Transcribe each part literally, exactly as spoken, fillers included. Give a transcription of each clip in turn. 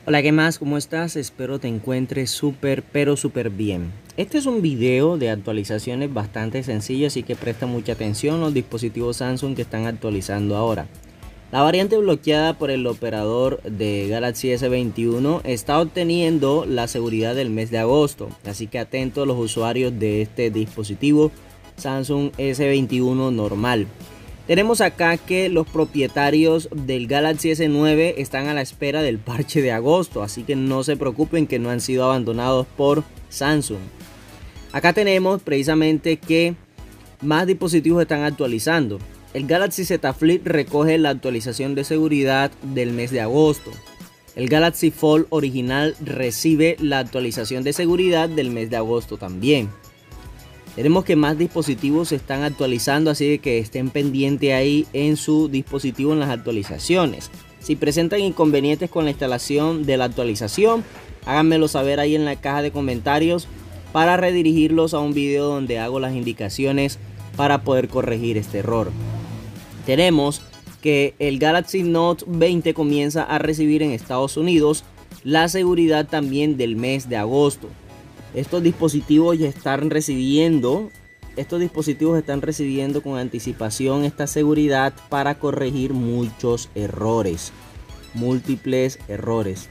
Hola, ¿qué más? ¿Cómo estás? Espero te encuentres súper, pero súper bien. Este es un video de actualizaciones bastante sencillo, así que presta mucha atención a los dispositivos Samsung que están actualizando ahora. La variante bloqueada por el operador de Galaxy S veintiuno está obteniendo la seguridad del mes de agosto, así que atentos los usuarios de este dispositivo Samsung S veintiuno normal. Tenemos acá que los propietarios del Galaxy S nueve están a la espera del parche de agosto, así que no se preocupen que no han sido abandonados por Samsung. Acá tenemos precisamente que más dispositivos están actualizando. El Galaxy Z Flip recoge la actualización de seguridad del mes de agosto. El Galaxy Fold original recibe la actualización de seguridad del mes de agosto también. Tenemos que más dispositivos se están actualizando, así que estén pendientes ahí en su dispositivo en las actualizaciones. Si presentan inconvenientes con la instalación de la actualización, háganmelo saber ahí en la caja de comentarios para redirigirlos a un video donde hago las indicaciones para poder corregir este error. Tenemos que el Galaxy Note veinte comienza a recibir en Estados Unidos la seguridad también del mes de agosto. Estos dispositivos ya están recibiendo, estos dispositivos están recibiendo con anticipación esta seguridad para corregir muchos errores, múltiples errores.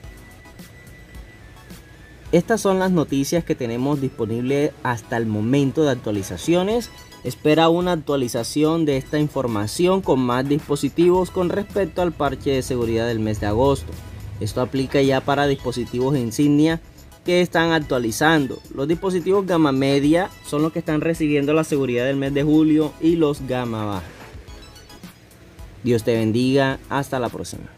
Estas son las noticias que tenemos disponibles hasta el momento de actualizaciones. Espera una actualización de esta información con más dispositivos con respecto al parche de seguridad del mes de agosto. Esto aplica ya para dispositivos insignia que están actualizando. Los dispositivos gama media son los que están recibiendo la seguridad del mes de julio y los gama baja. Dios te bendiga. Hasta la próxima.